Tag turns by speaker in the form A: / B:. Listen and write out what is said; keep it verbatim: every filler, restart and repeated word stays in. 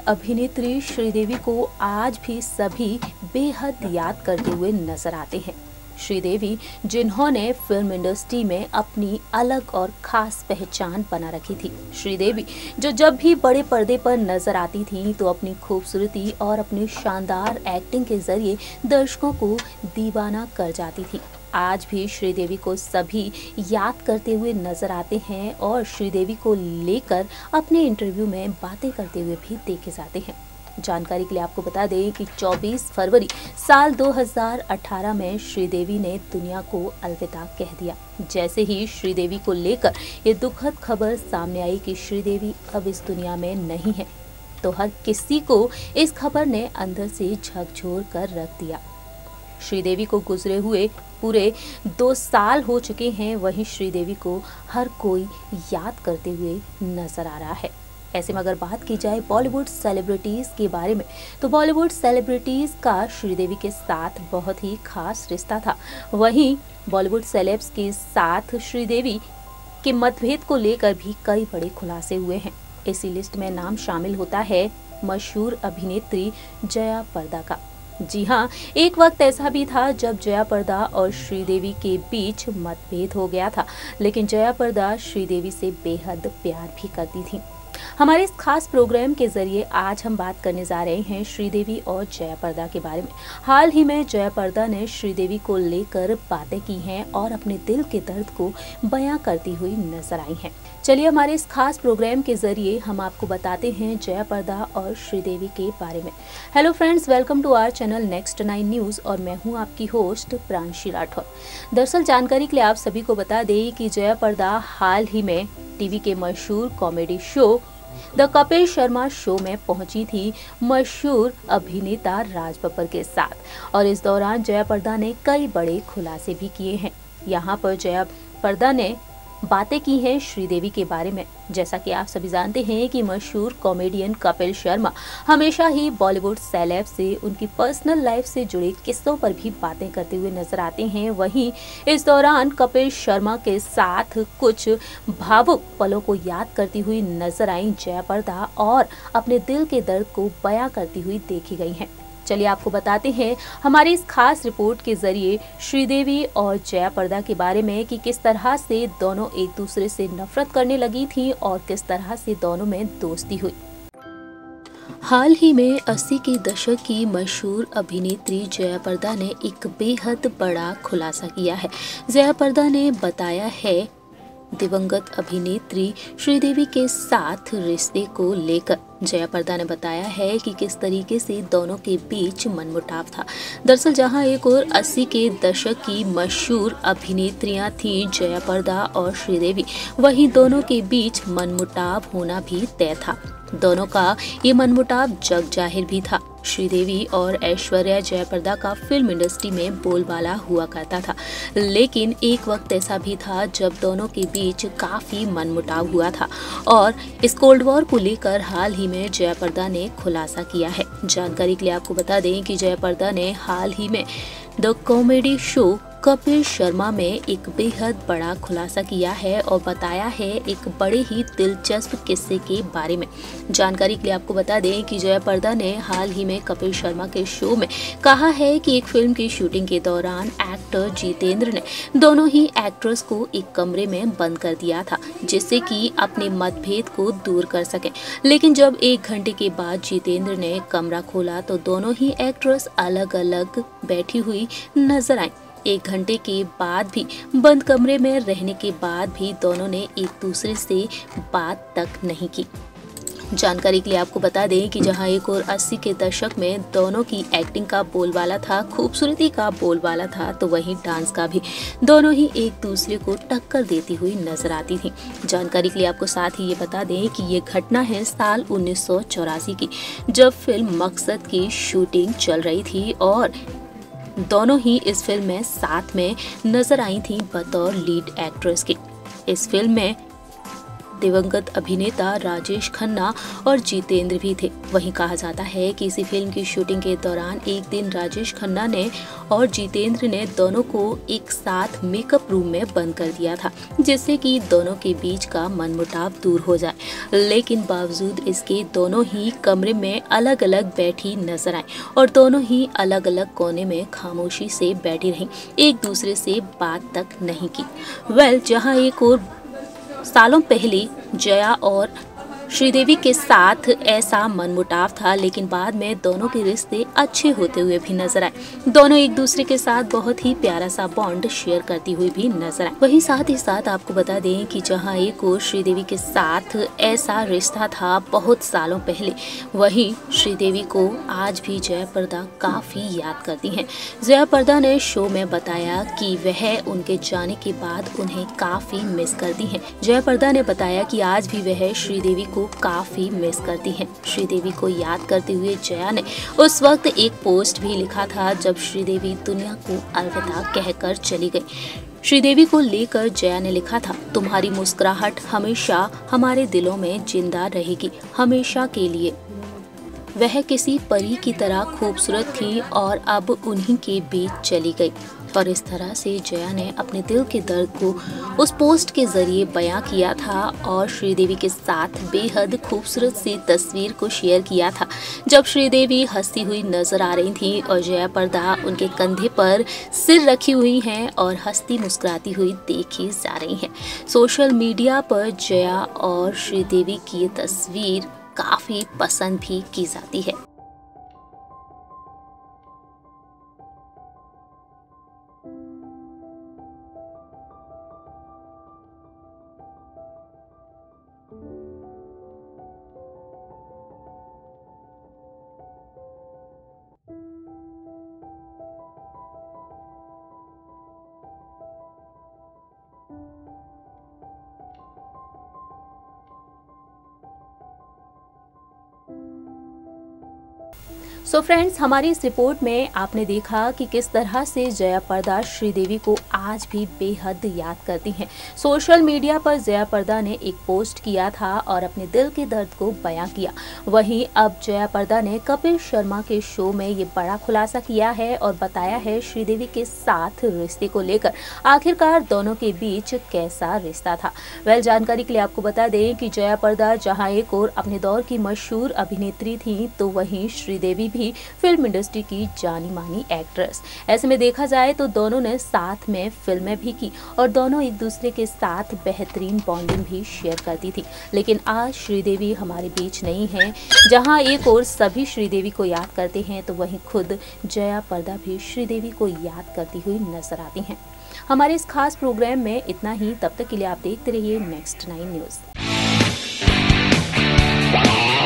A: अभिनेत्री श्रीदेवी को आज भी सभी बेहद याद करते हुए नजर आते हैं। श्रीदेवी, जिन्होंने फिल्म इंडस्ट्री में अपनी अलग और खास पहचान बना रखी थी। श्रीदेवी जो जब भी बड़े पर्दे पर नजर आती थी तो अपनी खूबसूरती और अपनी शानदार एक्टिंग के जरिए दर्शकों को दीवाना कर जाती थी। आज भी श्रीदेवी को सभी याद करते हुए नजर आते हैं और श्रीदेवी को लेकर अपने इंटरव्यू में बातें करते हुए भी देखे जाते हैं। जानकारी के लिए आपको बता दें कि चौबीस फरवरी साल दो हज़ार अठारह में श्रीदेवी ने दुनिया को अलविदा कह दिया। जैसे ही श्रीदेवी को लेकर ये दुखद खबर सामने आई कि श्रीदेवी अब इस दुनिया में नहीं है, तो हर किसी को इस खबर ने अंदर से झकझोर कर रख दिया। श्रीदेवी को गुजरे हुए पूरे दो साल हो चुके हैं, वहीं श्रीदेवी को हर कोई याद करते हुए नजर आ रहा है। ऐसे में अगर बात की जाए बॉलीवुड सेलिब्रिटीज के बारे में, तो बॉलीवुड सेलिब्रिटीज का श्रीदेवी के साथ बहुत ही खास रिश्ता था। वहीं बॉलीवुड सेलेब्स के साथ श्रीदेवी के मतभेद को लेकर भी कई बड़े खुलासे हुए हैं। इसी लिस्ट में नाम शामिल होता है मशहूर अभिनेत्री जया प्रदा का। जी हाँ, एक वक्त ऐसा भी था जब जया प्रदा और श्रीदेवी के बीच मतभेद हो गया था, लेकिन जया प्रदा श्रीदेवी से बेहद प्यार भी करती थी। हमारे इस खास प्रोग्राम के जरिए आज हम बात करने जा रहे हैं श्रीदेवी और जया प्रदा के बारे में। हाल ही में जया प्रदा ने श्रीदेवी को लेकर बातें की हैं और अपने दिल के दर्द को बयां करती हुई नजर आई हैं। चलिए हमारे इस खास प्रोग्राम के जरिए हम आपको बताते हैं जया प्रदा और श्रीदेवी के बारे में। Hello friends, welcome to our channel next nine news और मैं हूं आपकी होस्ट प्रांशी राठौर। दरअसल जानकारी के लिए आप सभी को बता दें कि जया प्रदा हाल ही में टीवी के मशहूर comedy show the Kapil Sharma show में पहुंची थी मशहूर अभिनेता राज बब्बर के साथ, और इस दौरान जया प्रदा ने कई बड़े खुलासे भी किए हैं। यहाँ पर जया प्रदा ने बातें की हैं श्रीदेवी के बारे में। जैसा कि आप सभी जानते हैं कि मशहूर कॉमेडियन कपिल शर्मा हमेशा ही बॉलीवुड सेलेब से उनकी पर्सनल लाइफ से जुड़े किस्सों पर भी बातें करते हुए नजर आते हैं। वहीं इस दौरान कपिल शर्मा के साथ कुछ भावुक पलों को याद करती हुई नजर आई जया प्रदा और अपने दिल के दर्द को बयां करती हुई देखी गई हैं। चलिए आपको बताते हैं हमारी इस खास रिपोर्ट के जरिए श्रीदेवी और जया प्रदा के बारे में कि किस तरह से दोनों एक दूसरे से नफरत करने लगी थी और किस तरह से दोनों में दोस्ती हुई। हाल ही में अस्सी के दशक की मशहूर अभिनेत्री जया प्रदा ने एक बेहद बड़ा खुलासा किया है। जया प्रदा ने बताया है दिवंगत अभिनेत्री श्रीदेवी के साथ रिश्ते को लेकर। जया प्रदा ने बताया है कि किस तरीके से दोनों के बीच मनमुटाव था। दरअसल जहां एक और अस्सी के दशक की मशहूर अभिनेत्रियां थीं जया प्रदा और श्रीदेवी, वहीं दोनों के बीच मनमुटाव होना भी तय था। दोनों का ये मनमुटाव जग जाहिर भी था। श्रीदेवी और ऐश्वर्या जया प्रदा का फिल्म इंडस्ट्री में बोलबाला हुआ करता था, लेकिन एक वक्त ऐसा भी था जब दोनों के बीच काफी मनमुटाव हुआ था और इस कोल्ड वॉर को लेकर हाल ही में जया प्रदा ने खुलासा किया है। जानकारी के लिए आपको बता दें कि जया प्रदा ने हाल ही में the comedy show Kapil Sharma में एक बेहद बड़ा खुलासा किया है और बताया है एक बड़े ही दिलचस्प किस्से के बारे में। जानकारी के लिए आपको बता दें कि जया प्रदा ने हाल ही में कपिल शर्मा के शो में कहा है कि एक फिल्म की शूटिंग के दौरान एक्टर जितेंद्र ने दोनों ही एक्ट्रेस को एक कमरे में बंद कर दिया था, जिससे कि अपने मतभेद को दूर कर सके। लेकिन जब एक घंटे के बाद जितेंद्र ने कमरा खोला तो दोनों ही एक्ट्रेस अलग अलग बैठी हुई नजर आई। एक घंटे के बाद भी बंद कमरे में रहने के बाद भी दोनों ने एक दूसरे से बात तक नहीं की। जानकारी के लिए आपको बता दें कि जहां एक और अस्सी के दशक में दोनों की एक्टिंग का बोलबाला था, खूबसूरती का बोलबाला था, तो वहीं डांस का भी दोनों ही एक दूसरे को टक्कर देती हुई नजर आती थी। जानकारी के लिए आपको साथ ही ये बता दें कि ये घटना है साल उन्नीस सौ चौरासी की, जब फिल्म मकसद की शूटिंग चल रही थी और दोनों ही इस फिल्म में साथ में नजर आई थी बतौर लीड एक्ट्रेस के। इस फिल्म में दिवंगत अभिनेता राजेश खन्ना और जितेंद्र भी थे। वहीं कहा जाता है कि इसी फिल्म की शूटिंग के दौरान एक दिन राजेश खन्ना ने और जितेंद्र ने दोनों को एक साथ मेकअप रूम में बंद कर दिया था, जिससे कि दोनों के बीच का मनमुटाव दूर हो जाए। लेकिन बावजूद इसके दोनों ही कमरे में अलग अलग बैठी नजर आए और दोनों ही अलग अलग कोने में खामोशी से बैठी रहीं, एक दूसरे से बात तक नहीं की। वेल जहां एक और सालों पहले जया और श्रीदेवी के साथ ऐसा मनमुटाव था, लेकिन बाद में दोनों के रिश्ते अच्छे होते हुए भी नजर आए। दोनों एक दूसरे के साथ बहुत ही प्यारा सा बॉन्ड शेयर करती हुई भी नजर आए। वहीं साथ ही साथ आपको बता दें कि जहां एक और श्रीदेवी के साथ ऐसा रिश्ता था बहुत सालों पहले, वहीं श्रीदेवी को आज भी जया प्रदा काफी याद करती हैं। जया प्रदा ने शो में बताया कि वह उनके जाने के बाद उन्हें काफी मिस करती हैं। जया प्रदा ने बताया कि आज भी वह श्रीदेवी को काफी मिस करती हैं। श्रीदेवी को याद करते हुए जया ने उस वक्त एक पोस्ट भी लिखा था जब श्रीदेवी दुनिया को अलविदा कहकर चली गई। श्रीदेवी को लेकर जया ने लिखा था, तुम्हारी मुस्कुराहट हमेशा हमारे दिलों में जिंदा रहेगी, हमेशा के लिए। वह किसी परी की तरह खूबसूरत थी और अब उन्हीं के बीच चली गई। और इस तरह से जया ने अपने दिल के दर्द को उस पोस्ट के जरिए बयां किया था और श्रीदेवी के साथ बेहद खूबसूरत सी तस्वीर को शेयर किया था, जब श्रीदेवी हंसती हुई नजर आ रही थी और जया प्रदा उनके कंधे पर सिर रखी हुई हैं और हंसती मुस्कुराती हुई देखी जा रही हैं। सोशल मीडिया पर जया और श्रीदेवी की ये तस्वीर काफी पसंद भी की जाती है। सो so फ्रेंड्स, हमारी इस रिपोर्ट में आपने देखा कि किस तरह से जया प्रदा श्रीदेवी को आज भी बेहद याद करती हैं। सोशल मीडिया पर जया प्रदा ने एक पोस्ट किया था और अपने दिल के दर्द को बयां किया। वहीं अब जया प्रदा ने कपिल शर्मा के शो में ये बड़ा खुलासा किया है और बताया है श्रीदेवी के साथ रिश्ते को लेकर आखिरकार दोनों के बीच कैसा रिश्ता था। वेल जानकारी के लिए आपको बता दें कि जया प्रदा जहां एक और अपने दौर की मशहूर अभिनेत्री थी, तो वहीं श्रीदेवी भी फिल्म इंडस्ट्री की जानी मानी एक्ट्रेस। ऐसे में देखा जाए तो दोनों ने साथ में फिल्में भी की और दोनों एक दूसरे के साथ बेहतरीन बॉन्डिंग भी शेयर करती थी। लेकिन आज श्रीदेवी हमारे बीच नहीं है। जहां एक और सभी श्रीदेवी को याद करते हैं, तो वहीं खुद जया प्रदा भी श्रीदेवी को याद करती हुई नजर आती हैं। हमारे इस खास प्रोग्राम में इतना ही। तब तक के लिए आप देखते रहिए नेक्स्ट नाइन न्यूज।